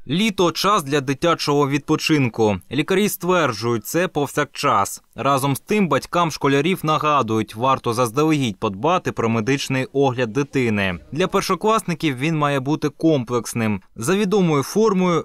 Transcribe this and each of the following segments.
Літо – час для дитячого відпочинку. Лікарі стверджують, це повсякчас. Разом з тим батькам школярів нагадують, варто заздалегідь подбати про медичний огляд дитини. Для першокласників він має бути комплексним, за відомою формою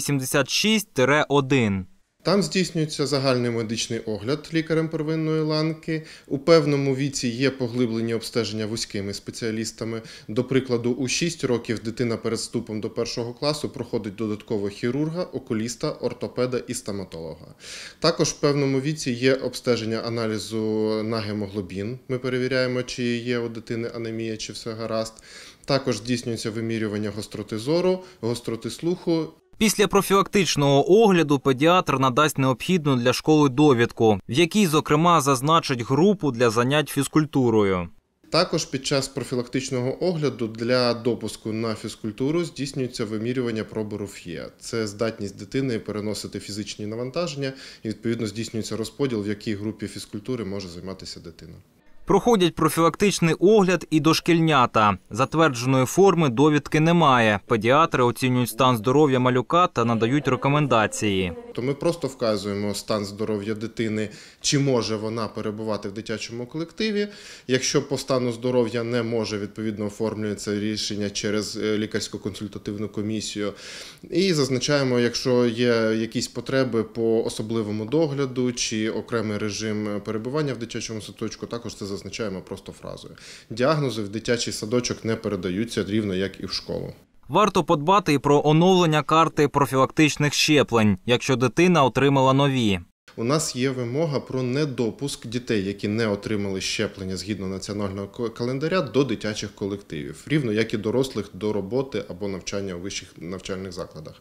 086-1. Там здійснюється загальний медичний огляд лікарем первинної ланки. У певному віці є поглиблені обстеження вузькими спеціалістами. До прикладу, у 6 років дитина перед вступом до 1 класу проходить додатково хірурга, окуліста, ортопеда і стоматолога. Також в певному віці є обстеження аналізу на гемоглобін. Ми перевіряємо, чи є у дитини анемія, чи все гаразд. Також здійснюється вимірювання гостроти зору, гостроти слуху. Після профілактичного огляду педіатр надасть необхідну для школи довідку, в якій, зокрема, зазначить групу для занять фізкультурою. Також під час профілактичного огляду для допуску на фізкультуру здійснюється вимірювання пробору ФЄ. Це здатність дитини переносити фізичні навантаження і, відповідно, здійснюється розподіл, в якій групі фізкультури може займатися дитина. Проходять профілактичний огляд і дошкільнята. Затвердженої форми довідки немає. Педіатри оцінюють стан здоров'я малюка та надають рекомендації. То ми просто вказуємо стан здоров'я дитини, чи може вона перебувати в дитячому колективі. Якщо по стану здоров'я не може, відповідно оформлюється рішення через лікарсько-консультативну комісію. І зазначаємо, якщо є якісь потреби по особливому догляду чи окремий режим перебування в дитячому садочку, також це зазначаємо просто фразою. Діагнози в дитячий садочок не передаються рівно, як і в школу. Варто подбати і про оновлення карти профілактичних щеплень, якщо дитина отримала нові. У нас є вимога про недопуск дітей, які не отримали щеплення згідно національного календаря, до дитячих колективів, рівно як і дорослих до роботи або навчання у вищих навчальних закладах.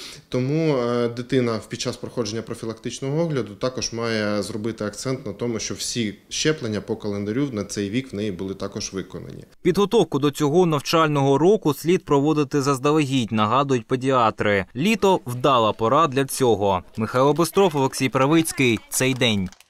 Тому дитина під час проходження профілактичного огляду також має зробити акцент на тому, що всі щеплення по календарю на цей вік в неї були також виконані. Підготовку до цього навчального року слід проводити заздалегідь, нагадують педіатри. Літо – вдала пора для цього. Михайло Бистров, Олексій Правицький. Цей день.